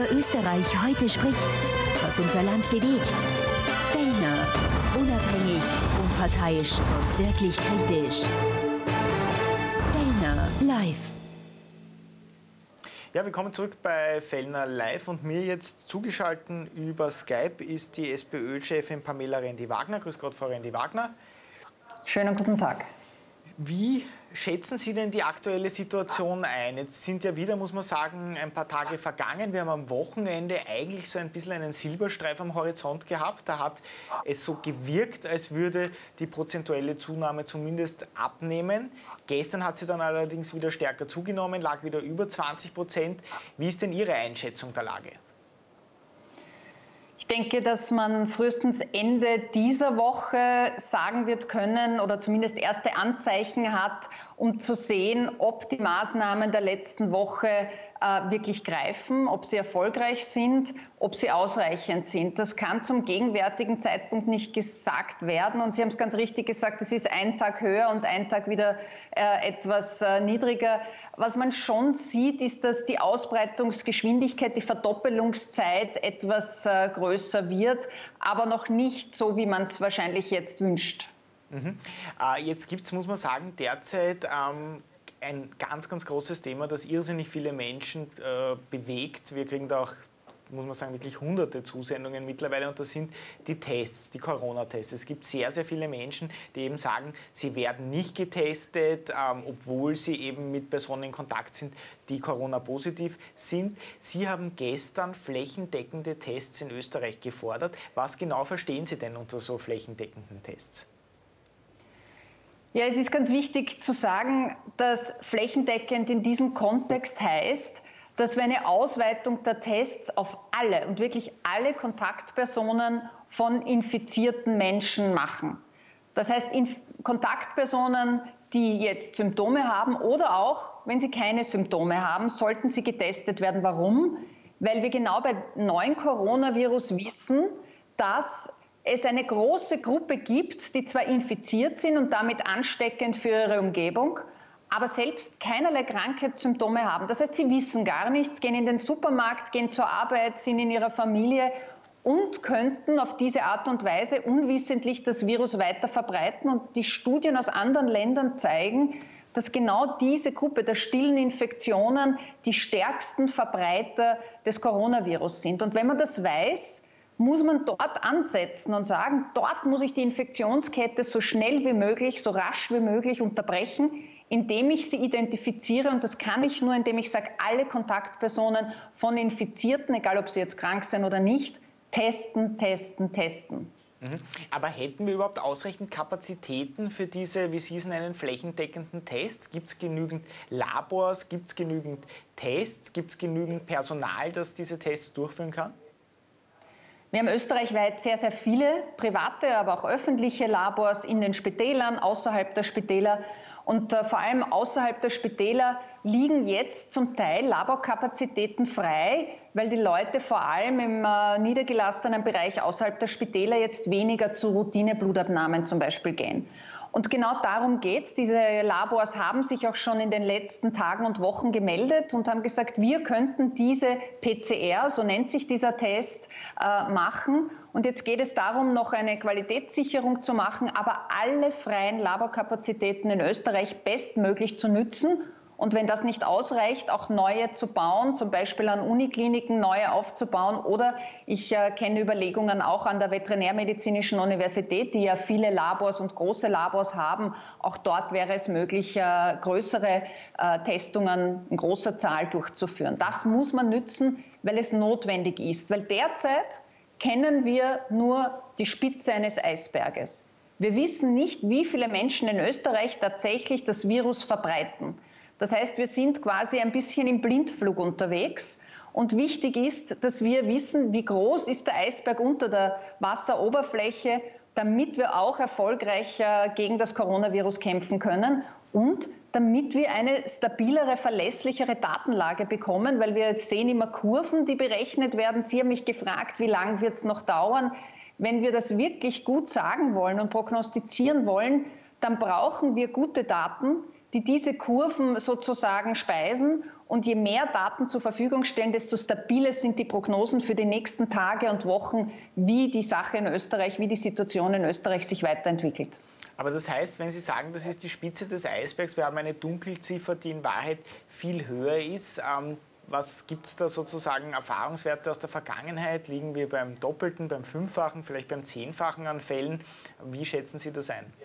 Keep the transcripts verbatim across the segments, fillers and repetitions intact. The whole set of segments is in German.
Worüber Österreich heute spricht, was unser Land bewegt. Fellner, unabhängig, unparteiisch und wirklich kritisch. Fellner live. Ja, willkommen zurück bei Fellner live und mir jetzt zugeschaltet über Skype ist die SPÖ-Chefin Pamela Rendi-Wagner. Grüß Gott, Frau Rendi-Wagner. Schönen guten Tag. Wie schätzen Sie denn die aktuelle Situation ein? Jetzt sind ja wieder, muss man sagen, ein paar Tage vergangen. Wir haben am Wochenende eigentlich so ein bisschen einen Silberstreif am Horizont gehabt. Da hat es so gewirkt, als würde die prozentuelle Zunahme zumindest abnehmen. Gestern hat sie dann allerdings wieder stärker zugenommen, lag wieder über zwanzig Prozent. Wie ist denn Ihre Einschätzung der Lage? Ich denke, dass man frühestens Ende dieser Woche sagen wird können oder zumindest erste Anzeichen hat, um zu sehen, ob die Maßnahmen der letzten Woche äh, wirklich greifen, ob sie erfolgreich sind, ob sie ausreichend sind. Das kann zum gegenwärtigen Zeitpunkt nicht gesagt werden. Und Sie haben es ganz richtig gesagt, es ist ein Tag höher und ein Tag wieder äh, etwas äh, niedriger. Was man schon sieht, ist, dass die Ausbreitungsgeschwindigkeit, die Verdoppelungszeit etwas äh, größer wird, aber noch nicht so, wie man es wahrscheinlich jetzt wünscht. Mhm. Äh, jetzt gibt es, muss man sagen, derzeit ähm, ein ganz, ganz großes Thema, das irrsinnig viele Menschen äh, bewegt. Wir kriegen da auch, muss man sagen, wirklich hunderte Zusendungen mittlerweile und das sind die Tests, die Corona-Tests. Es gibt sehr, sehr viele Menschen, die eben sagen, sie werden nicht getestet, ähm, obwohl sie eben mit Personen in Kontakt sind, die Corona-positiv sind. Sie haben gestern flächendeckende Tests in Österreich gefordert. Was genau verstehen Sie denn unter so flächendeckenden Tests? Ja, es ist ganz wichtig zu sagen, dass flächendeckend in diesem Kontext heißt, dass wir eine Ausweitung der Tests auf alle und wirklich alle Kontaktpersonen von infizierten Menschen machen. Das heißt, Kontaktpersonen, die jetzt Symptome haben oder auch, wenn sie keine Symptome haben, sollten sie getestet werden. Warum? Weil wir genau bei neuen Coronavirus wissen, dass es eine große Gruppe gibt, die zwar infiziert sind und damit ansteckend für ihre Umgebung, aber selbst keinerlei Krankheitssymptome haben. Das heißt, sie wissen gar nichts, gehen in den Supermarkt, gehen zur Arbeit, sind in ihrer Familie und könnten auf diese Art und Weise unwissentlich das Virus weiter verbreiten. Und die Studien aus anderen Ländern zeigen, dass genau diese Gruppe der stillen Infektionen die stärksten Verbreiter des Coronavirus sind. Und wenn man das weiß, muss man dort ansetzen und sagen, dort muss ich die Infektionskette so schnell wie möglich, so rasch wie möglich unterbrechen, indem ich sie identifiziere. Und das kann ich nur, indem ich sage, alle Kontaktpersonen von Infizierten, egal ob sie jetzt krank sind oder nicht, testen, testen, testen. Mhm. Aber hätten wir überhaupt ausreichend Kapazitäten für diese, wie Sie es nennen, flächendeckenden Tests? Gibt es genügend Labors, gibt es genügend Tests, gibt es genügend Personal, das diese Tests durchführen kann? Wir haben österreichweit sehr, sehr viele private, aber auch öffentliche Labors in den Spitälern, außerhalb der Spitäler. Und äh, vor allem außerhalb der Spitäler liegen jetzt zum Teil Laborkapazitäten frei, weil die Leute vor allem im äh, niedergelassenen Bereich außerhalb der Spitäler jetzt weniger zu Routine-Blutabnahmen zum Beispiel gehen. Und genau darum geht es. Diese Labors haben sich auch schon in den letzten Tagen und Wochen gemeldet und haben gesagt, wir könnten diese P C R, so nennt sich dieser Test, äh, machen. Und jetzt geht es darum, noch eine Qualitätssicherung zu machen, aber alle freien Laborkapazitäten in Österreich bestmöglich zu nützen. Und wenn das nicht ausreicht, auch neue zu bauen, zum Beispiel an Unikliniken neue aufzubauen. Oder ich äh, kenne Überlegungen auch an der Veterinärmedizinischen Universität, die ja viele Labors und große Labors haben. Auch dort wäre es möglich, äh, größere äh, Testungen in großer Zahl durchzuführen. Das muss man nützen, weil es notwendig ist. Weil derzeit kennen wir nur die Spitze eines Eisberges. Wir wissen nicht, wie viele Menschen in Österreich tatsächlich das Virus verbreiten. Das heißt, wir sind quasi ein bisschen im Blindflug unterwegs. Und wichtig ist, dass wir wissen, wie groß ist der Eisberg unter der Wasseroberfläche, damit wir auch erfolgreich gegen das Coronavirus kämpfen können und damit wir eine stabilere, verlässlichere Datenlage bekommen, weil wir jetzt sehen immer Kurven, die berechnet werden. Sie haben mich gefragt, wie lange wird es noch dauern? Wenn wir das wirklich gut sagen wollen und prognostizieren wollen, dann brauchen wir gute Daten, die diese Kurven sozusagen speisen Und je mehr Daten zur Verfügung stellen, desto stabiler sind die Prognosen für die nächsten Tage und Wochen, wie die Sache in Österreich, wie die Situation in Österreich sich weiterentwickelt. Aber das heißt, wenn Sie sagen, das ist die Spitze des Eisbergs, wir haben eine Dunkelziffer, die in Wahrheit viel höher ist. Ähm, was gibt es da sozusagen Erfahrungswerte aus der Vergangenheit? Liegen wir beim Doppelten, beim Fünffachen, vielleicht beim Zehnfachen an Fällen? Wie schätzen Sie das ein?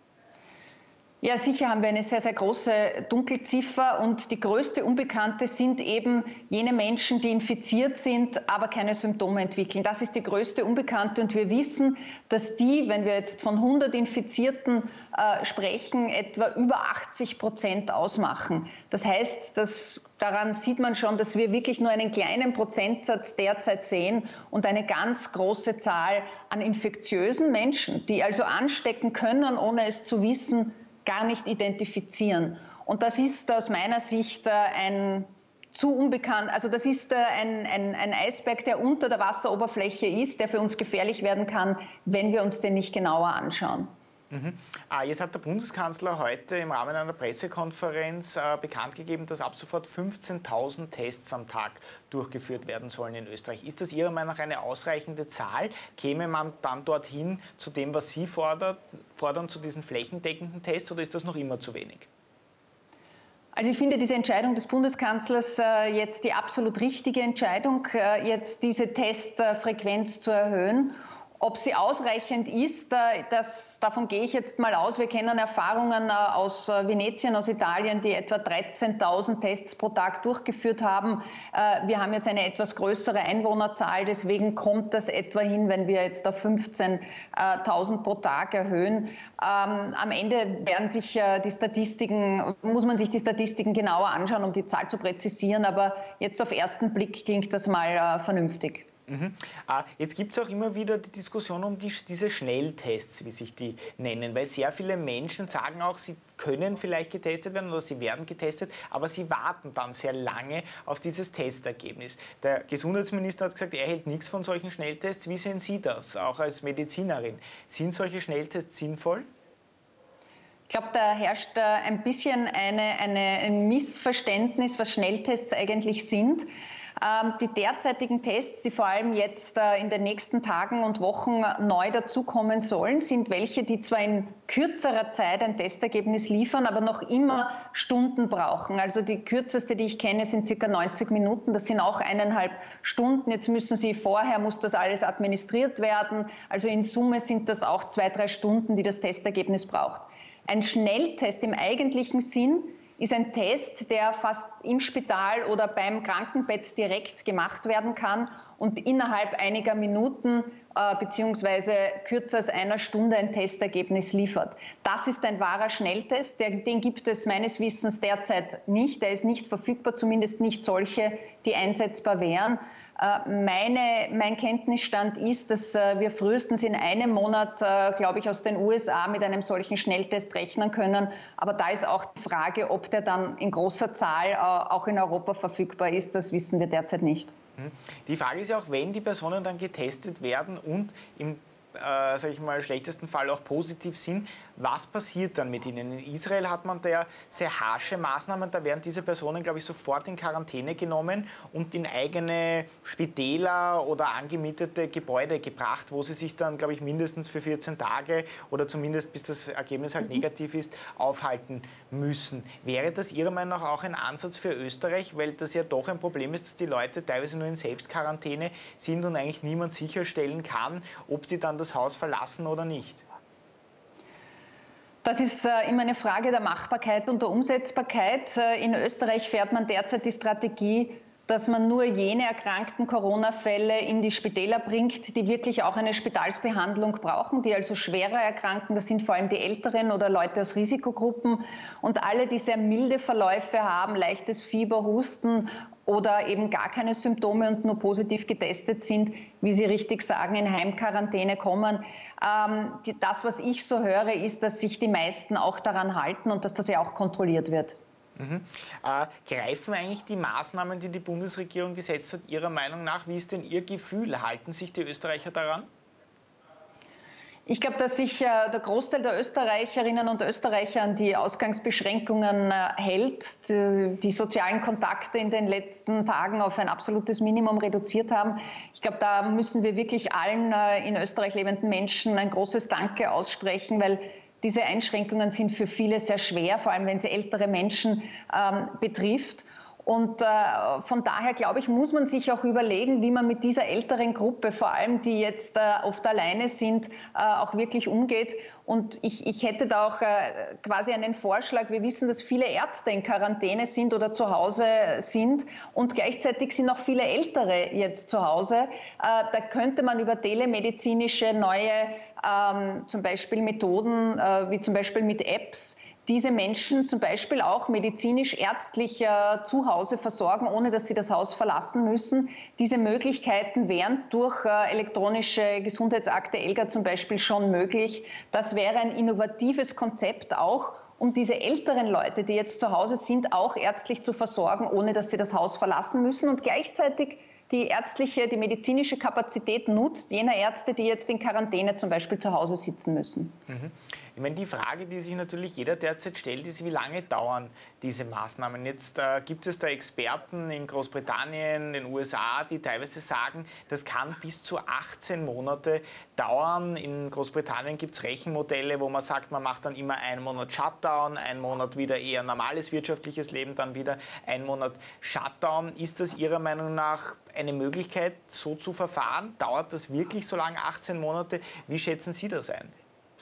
Ja, sicher haben wir eine sehr, sehr große Dunkelziffer und die größte Unbekannte sind eben jene Menschen, die infiziert sind, aber keine Symptome entwickeln. Das ist die größte Unbekannte und wir wissen, dass die, wenn wir jetzt von hundert Infizierten äh, sprechen, etwa über achtzig Prozent ausmachen. Das heißt, dass, daran sieht man schon, dass wir wirklich nur einen kleinen Prozentsatz derzeit sehen und eine ganz große Zahl an infektiösen Menschen, die also anstecken können, ohne es zu wissen, gar nicht identifizieren. Und das ist aus meiner Sicht ein zu unbekannt, also das ist ein, ein, ein Eisberg, der unter der Wasseroberfläche ist, der für uns gefährlich werden kann, wenn wir uns den nicht genauer anschauen. Mhm. Ah, jetzt hat der Bundeskanzler heute im Rahmen einer Pressekonferenz äh, bekannt gegeben, dass ab sofort fünfzehntausend Tests am Tag durchgeführt werden sollen in Österreich. Ist das Ihrer Meinung nach eine ausreichende Zahl? Käme man dann dorthin zu dem, was Sie fordert, fordern, zu diesen flächendeckenden Tests, oder ist das noch immer zu wenig? Also ich finde diese Entscheidung des Bundeskanzlers äh, jetzt die absolut richtige Entscheidung, äh, jetzt diese Testfrequenz zu erhöhen. Ob sie ausreichend ist, das, davon gehe ich jetzt mal aus. Wir kennen Erfahrungen aus Venetien, aus Italien, die etwa dreizehntausend Tests pro Tag durchgeführt haben. Wir haben jetzt eine etwas größere Einwohnerzahl, deswegen kommt das etwa hin, wenn wir jetzt auf fünfzehntausend pro Tag erhöhen. Am Ende werden sich die Statistiken, muss man sich die Statistiken genauer anschauen, um die Zahl zu präzisieren. Aber jetzt auf ersten Blick klingt das mal vernünftig. Mhm. Jetzt gibt es auch immer wieder die Diskussion um die, diese Schnelltests, wie sich die nennen, weil sehr viele Menschen sagen auch, sie können vielleicht getestet werden oder sie werden getestet, aber sie warten dann sehr lange auf dieses Testergebnis. Der Gesundheitsminister hat gesagt, er hält nichts von solchen Schnelltests. Wie sehen Sie das, auch als Medizinerin? Sind solche Schnelltests sinnvoll? Ich glaube, da herrscht ein bisschen eine, eine, ein Missverständnis, was Schnelltests eigentlich sind. Die derzeitigen Tests, die vor allem jetzt in den nächsten Tagen und Wochen neu dazukommen sollen, sind welche, die zwar in kürzerer Zeit ein Testergebnis liefern, aber noch immer Stunden brauchen. Also die kürzeste, die ich kenne, sind ca. neunzig Minuten. Das sind auch eineinhalb Stunden. Jetzt müssen Sie vorher, muss das alles administriert werden. Also in Summe sind das auch zwei, drei Stunden, die das Testergebnis braucht. Ein Schnelltest im eigentlichen Sinn ist ein Test, der fast im Spital oder beim Krankenbett direkt gemacht werden kann und innerhalb einiger Minuten äh, beziehungsweise kürzer als einer Stunde ein Testergebnis liefert. Das ist ein wahrer Schnelltest, der, den gibt es meines Wissens derzeit nicht. Der ist nicht verfügbar, zumindest nicht solche, die einsetzbar wären. Meine, mein Kenntnisstand ist, dass wir frühestens in einem Monat, glaube ich, aus den U S A mit einem solchen Schnelltest rechnen können. Aber da ist auch die Frage, ob der dann in großer Zahl auch in Europa verfügbar ist. Das wissen wir derzeit nicht. Die Frage ist ja auch, wenn die Personen dann getestet werden und im Äh, sage ich mal, schlechtesten Fall auch positiv sind, was passiert dann mit ihnen? In Israel hat man da ja sehr harsche Maßnahmen, da werden diese Personen, glaube ich, sofort in Quarantäne genommen und in eigene Spitäler oder angemietete Gebäude gebracht, wo sie sich dann, glaube ich, mindestens für vierzehn Tage oder zumindest bis das Ergebnis halt negativ ist, aufhalten müssen. Wäre das Ihrer Meinung nach auch ein Ansatz für Österreich, weil das ja doch ein Problem ist, dass die Leute teilweise nur in Selbstquarantäne sind und eigentlich niemand sicherstellen kann, ob sie dann das Haus verlassen oder nicht? Das ist äh, immer eine Frage der Machbarkeit und der Umsetzbarkeit. Äh, in Österreich fährt man derzeit die Strategie, dass man nur jene erkrankten Corona-Fälle in die Spitäler bringt, die wirklich auch eine Spitalsbehandlung brauchen, die also schwerer erkranken. Das sind vor allem die Älteren oder Leute aus Risikogruppen. Und alle, die sehr milde Verläufe haben, leichtes Fieber, Husten oder eben gar keine Symptome und nur positiv getestet sind, wie Sie richtig sagen, in Heimquarantäne kommen. Ähm, die, das, was ich so höre, ist, dass sich die meisten auch daran halten und dass das ja auch kontrolliert wird. Mhm. Äh, greifen eigentlich die Maßnahmen, die die Bundesregierung gesetzt hat, Ihrer Meinung nach? Wie ist denn Ihr Gefühl? Halten sich die Österreicher daran? Ich glaube, dass sich äh, der Großteil der Österreicherinnen und Österreicher an die Ausgangsbeschränkungen äh, hält, die, die sozialen Kontakte in den letzten Tagen auf ein absolutes Minimum reduziert haben. Ich glaube, da müssen wir wirklich allen äh, in Österreich lebenden Menschen ein großes Danke aussprechen, weil diese Einschränkungen sind für viele sehr schwer, vor allem wenn sie ältere Menschen ähm, betrifft. Und äh, von daher, glaube ich, muss man sich auch überlegen, wie man mit dieser älteren Gruppe, vor allem die jetzt äh, oft alleine sind, äh, auch wirklich umgeht. Und ich, ich hätte da auch äh, quasi einen Vorschlag. Wir wissen, dass viele Ärzte in Quarantäne sind oder zu Hause sind und gleichzeitig sind auch viele Ältere jetzt zu Hause. Äh, da könnte man über telemedizinische neue ähm, zum Beispiel Methoden, äh, wie zum Beispiel mit Apps, diese Menschen zum Beispiel auch medizinisch-ärztlich äh, zu Hause versorgen, ohne dass sie das Haus verlassen müssen. Diese Möglichkeiten wären durch äh, elektronische Gesundheitsakte ELGA zum Beispiel schon möglich. Das wäre ein innovatives Konzept auch, um diese älteren Leute, die jetzt zu Hause sind, auch ärztlich zu versorgen, ohne dass sie das Haus verlassen müssen und gleichzeitig die ärztliche, die medizinische Kapazität nutzt, jener Ärzte, die jetzt in Quarantäne zum Beispiel zu Hause sitzen müssen. Mhm. Ich meine, die Frage, die sich natürlich jeder derzeit stellt, ist, wie lange dauern diese Maßnahmen? Jetzt äh, gibt es da Experten in Großbritannien, in den U S A, die teilweise sagen, das kann bis zu achtzehn Monate dauern. In Großbritannien gibt es Rechenmodelle, wo man sagt, man macht dann immer einen Monat Shutdown, einen Monat wieder eher normales wirtschaftliches Leben, dann wieder einen Monat Shutdown. Ist das Ihrer Meinung nach eine Möglichkeit, so zu verfahren? Dauert das wirklich so lange, achtzehn Monate? Wie schätzen Sie das ein?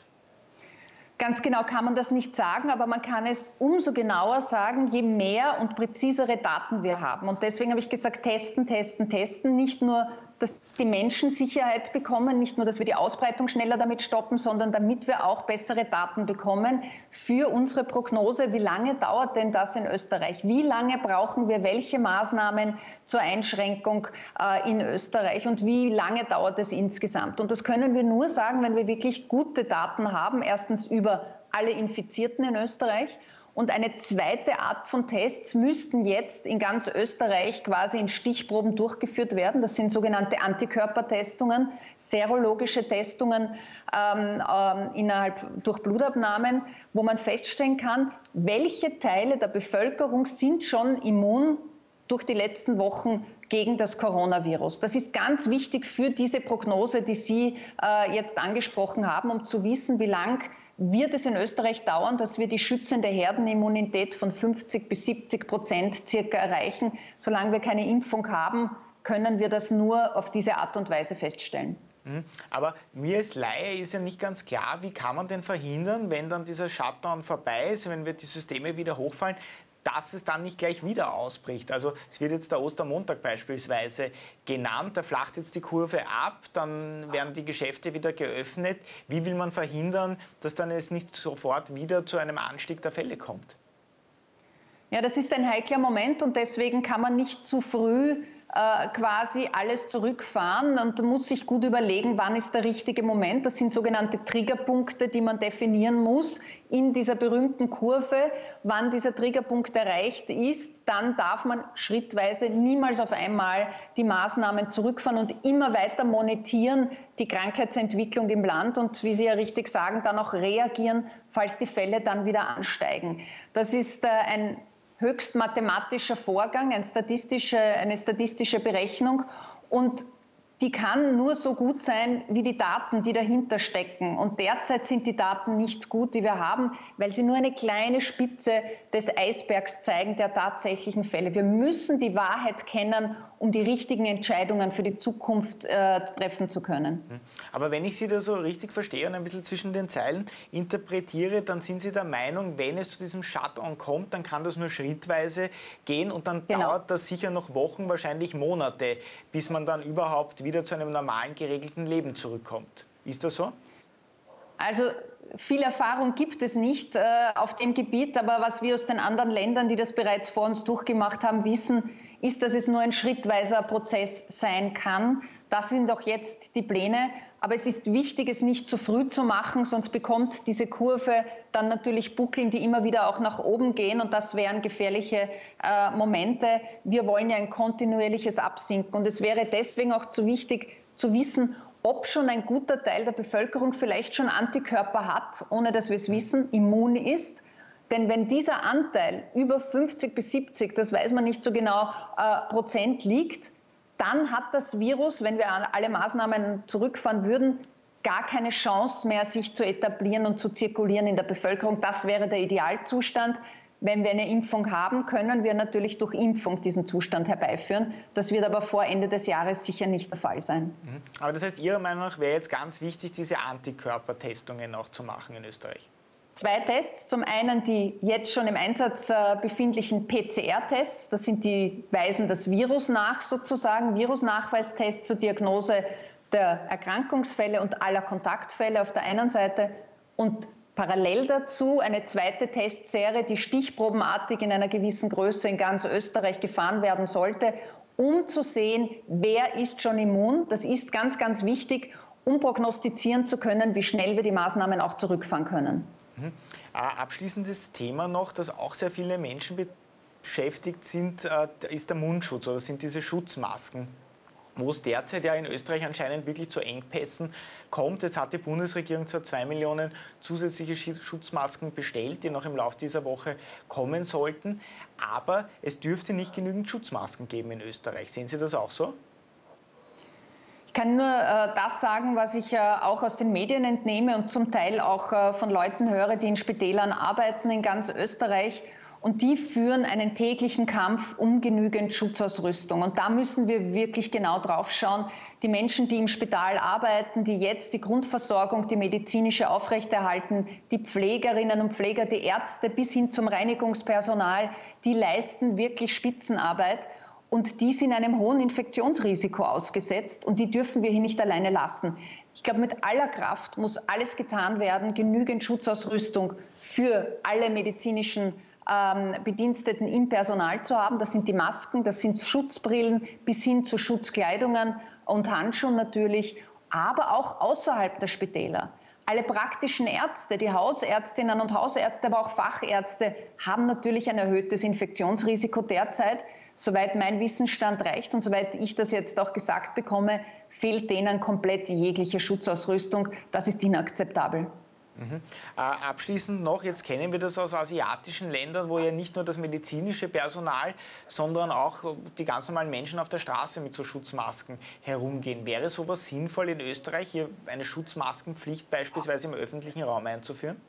Ganz genau kann man das nicht sagen, aber man kann es umso genauer sagen, je mehr und präzisere Daten wir haben. Und deswegen habe ich gesagt, testen, testen, testen. Nicht nur, dass die Menschen Sicherheit bekommen, nicht nur, dass wir die Ausbreitung schneller damit stoppen, sondern damit wir auch bessere Daten bekommen für unsere Prognose. Wie lange dauert denn das in Österreich? Wie lange brauchen wir welche Maßnahmen zur Einschränkung äh, in Österreich? Und wie lange dauert es insgesamt? Und das können wir nur sagen, wenn wir wirklich gute Daten haben. Erstens über alle Infizierten in Österreich. Und eine zweite Art von Tests müssten jetzt in ganz Österreich quasi in Stichproben durchgeführt werden. Das sind sogenannte Antikörpertestungen, serologische Testungen ähm, ähm, innerhalb durch Blutabnahmen, wo man feststellen kann, welche Teile der Bevölkerung sind schon immun durch die letzten Wochen gegen das Coronavirus. Das ist ganz wichtig für diese Prognose, die Sie äh, jetzt angesprochen haben, um zu wissen, wie lang wird es in Österreich dauern, dass wir die schützende Herdenimmunität von fünfzig bis siebzig Prozent circa erreichen. Solange wir keine Impfung haben, können wir das nur auf diese Art und Weise feststellen. Aber mir als Laie ist ja nicht ganz klar, wie kann man denn verhindern, wenn dann dieser Shutdown vorbei ist, wenn wir die Systeme wieder hochfallen, dass es dann nicht gleich wieder ausbricht. Also es wird jetzt der Ostermontag beispielsweise genannt, da flacht jetzt die Kurve ab, dann werden die Geschäfte wieder geöffnet. Wie will man verhindern, dass dann es nicht sofort wieder zu einem Anstieg der Fälle kommt? Ja, das ist ein heikler Moment und deswegen kann man nicht zu früh äh, quasi alles zurückfahren und muss sich gut überlegen, wann ist der richtige Moment. Das sind sogenannte Triggerpunkte, die man definieren muss in dieser berühmten Kurve. Wann dieser Triggerpunkt erreicht ist, dann darf man schrittweise niemals auf einmal die Maßnahmen zurückfahren und immer weiter monitieren, die Krankheitsentwicklung im Land und, wie Sie ja richtig sagen, dann auch reagieren, falls die Fälle dann wieder ansteigen. Das ist äh, ein höchst mathematischer Vorgang, eine statistische, eine statistische Berechnung und die kann nur so gut sein wie die Daten, die dahinter stecken. Und derzeit sind die Daten nicht gut, die wir haben, weil sie nur eine kleine Spitze des Eisbergs zeigen der tatsächlichen Fälle. Wir müssen die Wahrheit kennen, um die richtigen Entscheidungen für die Zukunft äh, treffen zu können. Aber wenn ich Sie da so richtig verstehe und ein bisschen zwischen den Zeilen interpretiere, dann sind Sie der Meinung, wenn es zu diesem Shutdown kommt, dann kann das nur schrittweise gehen und dann Genau. dauert das sicher noch Wochen, wahrscheinlich Monate, bis man dann überhaupt wieder zu einem normalen, geregelten Leben zurückkommt. Ist das so? Also viel Erfahrung gibt es nicht äh, auf dem Gebiet, aber was wir aus den anderen Ländern, die das bereits vor uns durchgemacht haben, wissen, ist, dass es nur ein schrittweiser Prozess sein kann. Das sind auch jetzt die Pläne. Aber es ist wichtig, es nicht zu früh zu machen, sonst bekommt diese Kurve dann natürlich Buckeln, die immer wieder auch nach oben gehen. Und das wären gefährliche äh, Momente. Wir wollen ja ein kontinuierliches Absinken. Und es wäre deswegen auch zu wichtig zu wissen, ob schon ein guter Teil der Bevölkerung vielleicht schon Antikörper hat, ohne dass wir es wissen, immun ist. Denn wenn dieser Anteil über fünfzig bis siebzig, das weiß man nicht so genau, äh, Prozent liegt, dann hat das Virus, wenn wir an alle Maßnahmen zurückfahren würden, gar keine Chance mehr, sich zu etablieren und zu zirkulieren in der Bevölkerung. Das wäre der Idealzustand. Wenn wir eine Impfung haben, können wir natürlich durch Impfung diesen Zustand herbeiführen. Das wird aber vor Ende des Jahres sicher nicht der Fall sein. Aber das heißt, Ihrer Meinung nach wäre jetzt ganz wichtig, diese Antikörpertestungen auch zu machen in Österreich? Zwei Tests. Zum einen die jetzt schon im Einsatz befindlichen P C R-Tests. Das sind die, weisen das Virus nach sozusagen, Virusnachweistests zur Diagnose der Erkrankungsfälle und aller Kontaktfälle auf der einen Seite und parallel dazu eine zweite Testserie, die stichprobenartig in einer gewissen Größe in ganz Österreich gefahren werden sollte, um zu sehen, wer ist schon immun. Das ist ganz, ganz wichtig, um prognostizieren zu können, wie schnell wir die Maßnahmen auch zurückfahren können. Mhm. Abschließendes Thema noch, das auch sehr viele Menschen beschäftigt sind, ist der Mundschutz oder sind diese Schutzmasken, wo es derzeit ja in Österreich anscheinend wirklich zu Engpässen kommt. Jetzt hat die Bundesregierung zwar zwei Millionen zusätzliche Schutzmasken bestellt, die noch im Laufe dieser Woche kommen sollten, aber es dürfte nicht genügend Schutzmasken geben in Österreich. Sehen Sie das auch so? Ich kann nur äh, das sagen, was ich äh, auch aus den Medien entnehme und zum Teil auch äh, von Leuten höre, die in Spitälern arbeiten in ganz Österreich. Und die führen einen täglichen Kampf um genügend Schutzausrüstung. Und da müssen wir wirklich genau drauf schauen. Die Menschen, die im Spital arbeiten, die jetzt die Grundversorgung, die medizinische aufrechterhalten, die Pflegerinnen und Pfleger, die Ärzte bis hin zum Reinigungspersonal, die leisten wirklich Spitzenarbeit. Und die sind einem hohen Infektionsrisiko ausgesetzt. Und die dürfen wir hier nicht alleine lassen. Ich glaube, mit aller Kraft muss alles getan werden, genügend Schutzausrüstung für alle medizinischen Bediensteten im Personal zu haben. Das sind die Masken, das sind Schutzbrillen bis hin zu Schutzkleidungen und Handschuhen natürlich, aber auch außerhalb der Spitäler. Alle praktischen Ärzte, die Hausärztinnen und Hausärzte, aber auch Fachärzte haben natürlich ein erhöhtes Infektionsrisiko derzeit. Soweit mein Wissensstand reicht und soweit ich das jetzt auch gesagt bekomme, fehlt denen komplett jegliche Schutzausrüstung. Das ist inakzeptabel. Mhm. Äh, abschließend noch, jetzt kennen wir das aus asiatischen Ländern, wo ja nicht nur das medizinische Personal, sondern auch die ganz normalen Menschen auf der Straße mit so Schutzmasken herumgehen. Wäre sowas sinnvoll in Österreich, hier eine Schutzmaskenpflicht beispielsweise im öffentlichen Raum einzuführen?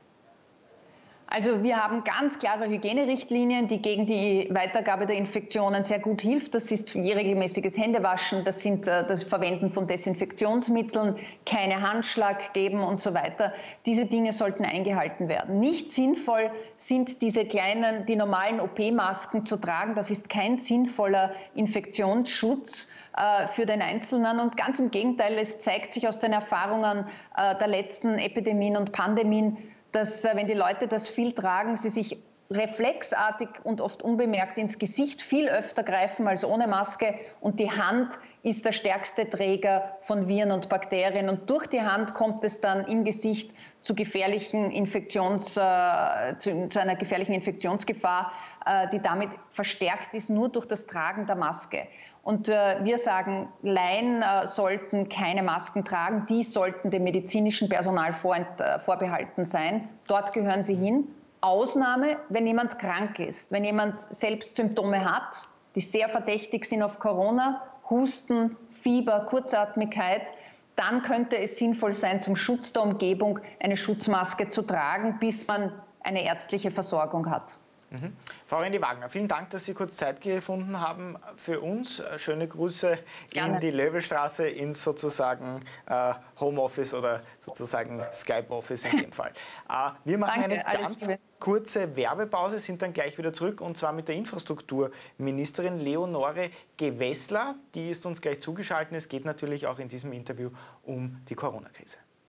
Also wir haben ganz klare Hygienerichtlinien, die gegen die Weitergabe der Infektionen sehr gut hilft. Das ist regelmäßiges Händewaschen, das sind das Verwenden von Desinfektionsmitteln, keine Handschlag geben und so weiter. Diese Dinge sollten eingehalten werden. Nicht sinnvoll sind diese kleinen, die normalen O P-Masken zu tragen. Das ist kein sinnvoller Infektionsschutz äh, für den Einzelnen. Und ganz im Gegenteil, es zeigt sich aus den Erfahrungen äh, der letzten Epidemien und Pandemien, dass, wenn die Leute das viel tragen, sie sich reflexartig und oft unbemerkt ins Gesicht viel öfter greifen als ohne Maske. Und die Hand ist der stärkste Träger von Viren und Bakterien. Und durch die Hand kommt es dann im Gesicht zu, gefährlichen Infektions, äh, zu, zu einer gefährlichen Infektionsgefahr, äh, die damit verstärkt ist, nur durch das Tragen der Maske. Und äh, wir sagen, Laien äh, sollten keine Masken tragen, die sollten dem medizinischen Personal vorent, äh, vorbehalten sein. Dort gehören sie hin. Ausnahme, wenn jemand krank ist, wenn jemand selbst Symptome hat, die sehr verdächtig sind auf Corona, Husten, Fieber, Kurzatmigkeit, dann könnte es sinnvoll sein, zum Schutz der Umgebung eine Schutzmaske zu tragen, bis man eine ärztliche Versorgung hat. Mhm. Frau Rendi-Wagner, vielen Dank, dass Sie kurz Zeit gefunden haben für uns. Schöne Grüße Gerne. in die Löbelstraße, ins sozusagen äh, Homeoffice oder sozusagen Skype-Office in dem Fall. Äh, wir machen Danke, eine ganz kurze Werbepause, sind dann gleich wieder zurück und zwar mit der Infrastrukturministerin Leonore Gewessler. Die ist uns gleich zugeschaltet. Es geht natürlich auch in diesem Interview um die Corona-Krise.